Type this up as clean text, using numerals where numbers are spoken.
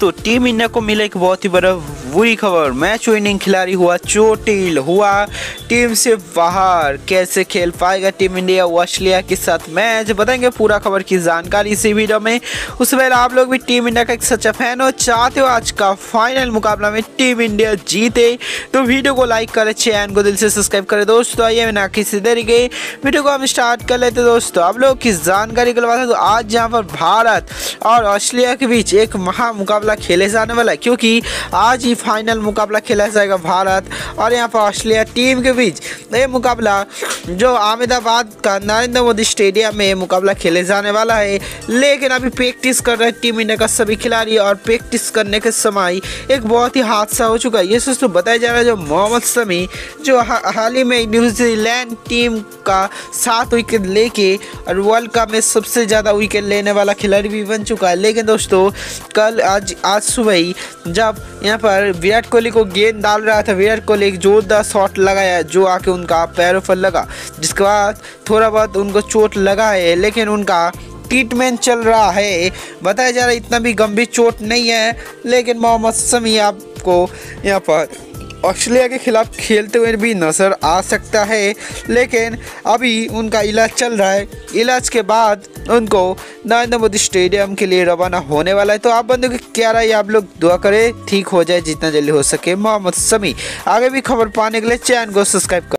दोस्तों, team India को मिला एक बहुत ही बड़ा बुरी खबर। मैच विनिंग खिलाड़ी हुआ चोटिल, हुआ टीम से बाहर। कैसे खेल पाएगा टीम इंडिया ऑस्ट्रेलिया के साथ मैच, बताएंगे पूरा खबर की जानकारी इसी वीडियो में। उससे पहले आप लोग भी टीम इंडिया का एक सच्चा फैन हो, चाहते हो आज का फाइनल मुकाबला में टीम इंडिया जीते, तो वीडियो को लाइक करें, चैनल को दिल से सब्सक्राइब करें। दोस्तों आइए बिना किसी देरी के वीडियो को हम स्टार्ट कर लेते। दोस्तों आप लोग की जानकारी के बाद, तो आज यहाँ पर भारत और ऑस्ट्रेलिया के बीच एक महा मुकाबला खेले जाने वाला है, क्योंकि आज ही फाइनल मुकाबला खेला जाएगा भारत और यहाँ पर ऑस्ट्रेलिया टीम के बीच। ये मुकाबला जो अहमदाबाद का नरेंद्र मोदी स्टेडियम में मुकाबला खेले जाने वाला है, लेकिन अभी प्रैक्टिस कर रहे हैं टीम इंडिया का सभी खिलाड़ी, और प्रैक्टिस करने के समय एक बहुत ही हादसा हो चुका है। ये दोस्तों बताया जा रहा है, जो मोहम्मद शमी जो हाल ही में न्यूजीलैंड टीम का 7 विकेट लेके और वर्ल्ड कप में सबसे ज़्यादा विकेट लेने वाला खिलाड़ी भी बन चुका है। लेकिन दोस्तों आज सुबह ही जब यहाँ पर विराट कोहली को गेंद डाल रहा था, विराट कोहली एक जोरदार शॉट लगाया जो आके उनका पैरों पर लगा, जिसके बाद थोड़ा बहुत उनको चोट लगा है, लेकिन उनका ट्रीटमेंट चल रहा है। बताया जा रहा है इतना भी गंभीर चोट नहीं है, लेकिन मोहम्मद शमी आपको यहाँ पर ऑस्ट्रेलिया के खिलाफ खेलते हुए भी नज़र आ सकता है, लेकिन अभी उनका इलाज चल रहा है। इलाज के बाद उनको नरेंद्र मोदी स्टेडियम के लिए रवाना होने वाला है। तो आप बंदों की क्या राय, आप लोग दुआ करें ठीक हो जाए जितना जल्दी हो सके मोहम्मद शमी। आगे भी खबर पाने के लिए चैनल को सब्सक्राइब करें।